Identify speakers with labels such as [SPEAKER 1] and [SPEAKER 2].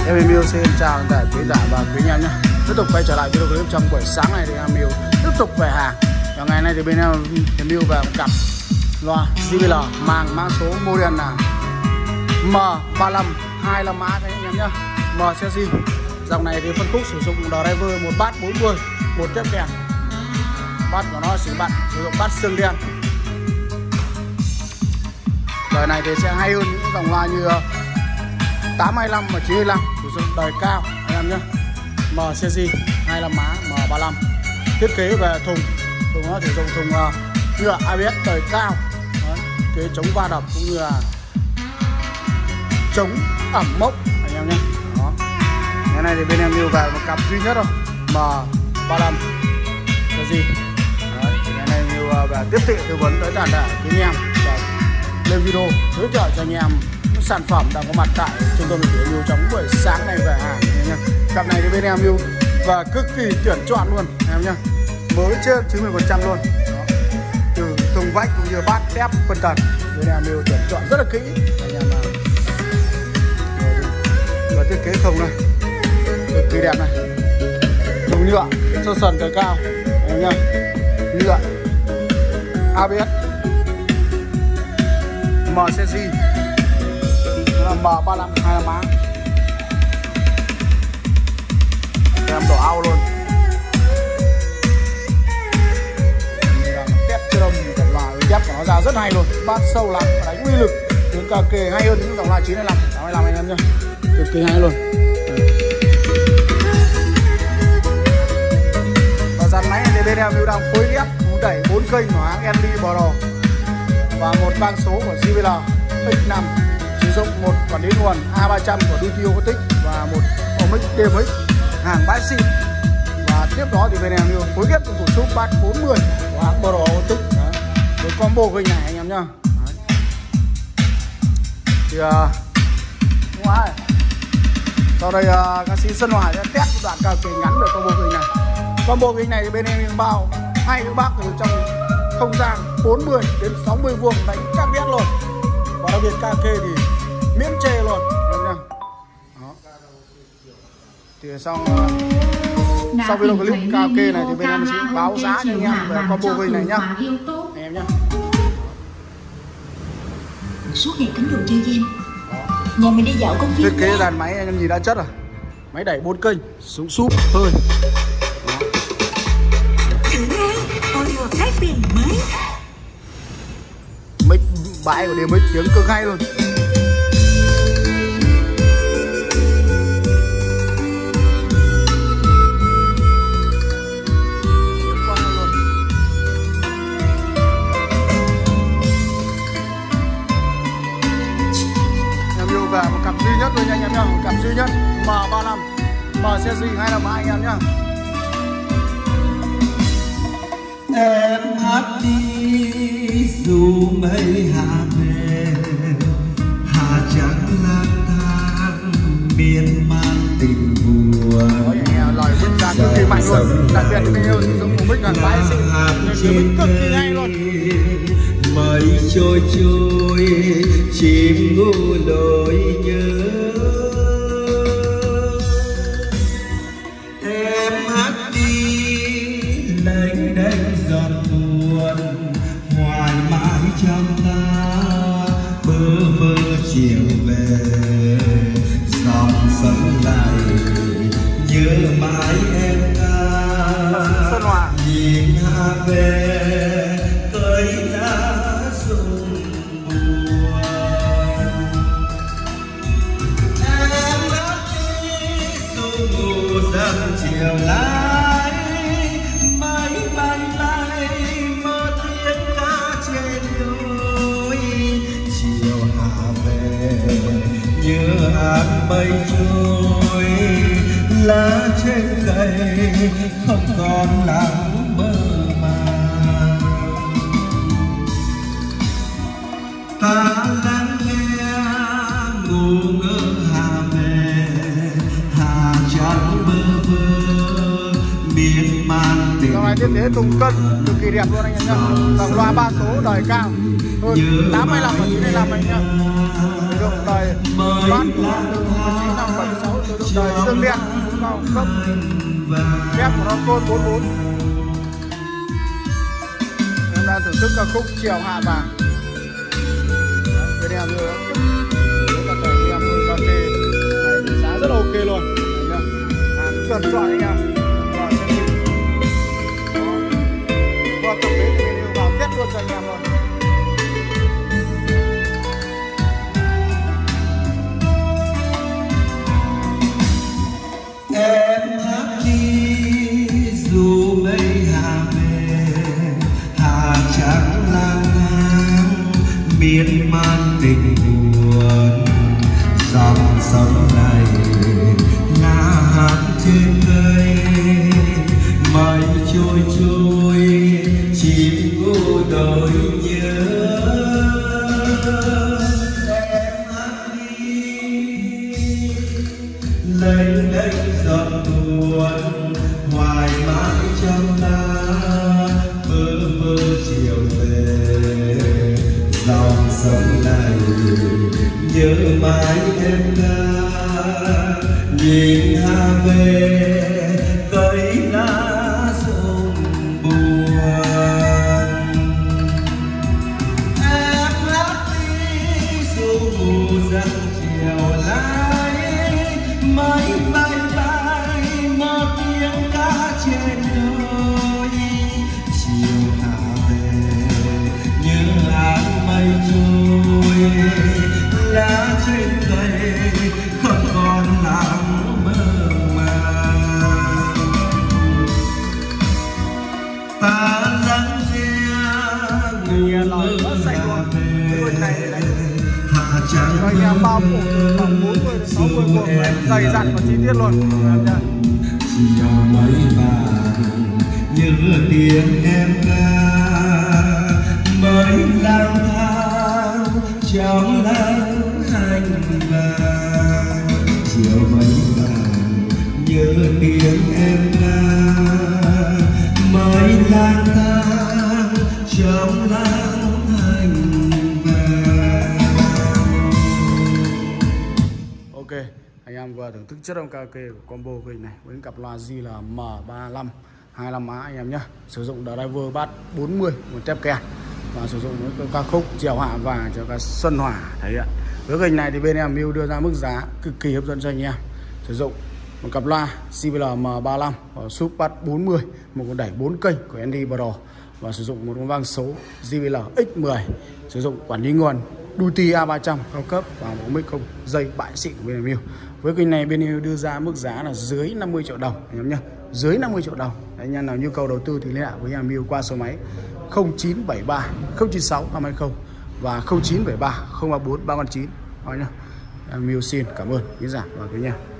[SPEAKER 1] Em Emil xin chào tất cả quý giả và quý anh em nhé. Tiếp tục quay trở lại video clip trong buổi sáng này thì Emil tiếp tục về hàng. Và ngày nay thì bên Emil về một cặp loa JBL mã số model là M35 25 mã các anh em nhé. M series. Dòng này thì phân khúc sử dụng driver một bass 40, một tiếp kèm. Bass của nó sử dụng bass xương đen. Đời này thì sẽ hay hơn những dòng loa như 825 và 925 sử dụng đời cao anh em nhé. M series 25 mã M35. Thiết kế về thùng nó sử dụng thùng nhựa ABS đời cao. Đấy, thiết kế chống va đập cũng như là chống ẩm mốc anh em nhé. Đó. Cái này thì bên em yêu về một cặp duy nhất thôi, M35 series. Đấy, cái này yêu về tiếp thị tư vấn tới toàn thể quý anh em và lên video giới thiệu cho anh em sản phẩm đang có mặt tại trung tâm dịch vụ trong buổi sáng này về hàng anh em nhé. Cặp này thì bên em yêu và cực kỳ tuyển chọn luôn em nhé, mới trên 90% luôn. Đó. Từ thùng vách cũng như bát thép phân tần bên em yêu tuyển chọn rất là kỹ anh em. Và thiết kế thùng này cực kỳ đẹp này, thùng nhựa sơ sần tới cao em nhé, nhựa ABS M series M35 25 mã, em đổ ao luôn. Tép chưa đông cả loa với tép của nó ra rất hay luôn, bass sâu lắm và đánh uy lực tiếng cà kê hay hơn những dòng loa 925 825 anh em nhé, cực kỳ hay luôn. Và dàn máy thì bên em đang phối ghép đẩy 4 kênh của hãng Enly Pro và một van số của JBL X5, sử dụng một quản lý nguồn A300 của DT Acoustic và một Omic DMX hàng bãi xịn. Và tiếp đó thì bên em yêu phối ghép cùng súp bass 40 của hãng Pro Acoustic với combo kênh này anh em nhá. Thì sau đây ca sĩ Sơn Hòa sẽ test đoạn karaoke ngắn về combo kênh này. Combo kênh này thì bên em bao hai các bác từ trong không gian 40 đến 60 vuông đánh chắc biết luôn. Và đặc biệt karaoke thì miễn chê luôn em nha. Đó. Thì sau video clip karaoke này thì bên em sẽ báo giá cho anh em về combo kênh này nhá anh em nhá.
[SPEAKER 2] Suốt ngày cắm đồ chơi game. Nhà mình đi dạo công viên.
[SPEAKER 1] Thiết kế dàn máy anh em nhìn đã chất rồi. Máy đẩy 4 kênh, xuống súp hơi. Mic bãi của DMX tiếng cực hay luôn. Em yêu về một cặp duy nhất thôi nha anh em nhá, một cặp duy nhất M35 M series 25 anh em nhá.
[SPEAKER 3] Em hát đi dù mây hạ về, hạ trắng lang thang miên man tình buồn.
[SPEAKER 1] Lời viết ra cực kỳ mạnh luôn, đặc biệt là yêu sử dụng của mic là bãi xịn, nhưng cực kỳ hay luôn.
[SPEAKER 3] Mây trôi trôi chim ngu nỗi nhớ. Em hát đi lênh đênh giọt buồn, hoài mãi trong ta bơ vơ chiều về. Dòng sông này nhớ mãi em ca, nhìn hạ về cây lá rụng buồn. Em hát đi dù ngủ dần chiều lái, mây bay bay mơ tiếng ca trên đôi. Chiều hạ về như áng mây trôi, lá trên cây không còn lắng mơ màng. Ta lắng nghe ngủ ngơ hà về, hà trắng bơ vơ miên man tình.
[SPEAKER 1] Dòng này thiết kế thùng cân cực kỳ đẹp luôn anh em nhá. Dòng loa 3 số đời cao hơn 825 và 925 anh nhá. Sử dụng đời bát của 1976 sử dụng đời xương đen vào cấp kép của nó côn 44. Em đang thưởng thức ca khúc Chiều Hạ Vàng. Bên em nữa các thầy em nuôi cà phê này giá rất ok luôn. Hàng cần chọn anh em vào xem phim. Qua tập đấy thì mình vào kết luôn cho anh em luôn.
[SPEAKER 3] Em hát đi dù mây hà về, hà trắng lang thang miên man tình buồn. Dòng sông này là hát trên cây, mây trôi trôi chim cô đôi nhớ. Em hát đi lênh đênh giọt buồn, hoài mãi trong ta bơ vơ chiều về. Dòng sông này nhớ mãi em ca, nhìn hà về cây lá rụng buồn. Em hát đi dù mù giăng chiều lái, mây bay bay một tiếng ca trên đôi. Chiều hạ về như áng mây trôi, lá trên cây không còn nắng mơ màng. Ta lắng nghe người lời hà về, hạ trắng
[SPEAKER 1] Anh em bao phủ từ khoảng 40 đến 60 cuộc dày dặn và chi tiết luôn.
[SPEAKER 3] chiều mây vàng như tiếng em ca, mới lang thang trong nắng hành vàng. Chiều mây vàng như tiếng em ca, mới lang thang trong nắng hành vàng.
[SPEAKER 1] Ok, anh em vừa thưởng thức chất âm karaoke của combo của này với cặp loa JBL M35 25A anh em nhé. Sử dụng driver bass 40 một tép kèn và sử dụng với ca khúc Chiều Hạ Vàng cho ca Xuân Hỏa thể hiện. Với kênh này thì bên em Mưu đưa ra mức giá cực kỳ hấp dẫn cho anh em. Sử dụng một cặp loa JBL M35 và sub bass 40, một con đẩy 4 kênh của Andy Pro và sử dụng một con vang số JBL X10. Sử dụng quản lý nguồn Duty A300 cao cấp và bộ mic không dây bãi xịn của bên em Mưu. Với kênh này bên em đưa ra mức giá là dưới 50 triệu đồng anh em nhé, dưới 50 triệu đồng. Anh em nào nhu cầu đầu tư thì liên hệ với em Mưu qua số máy 0973 096 520 và 0973 034 319 nhá. Em Mưu xin cảm ơn khán giả và quý nhà.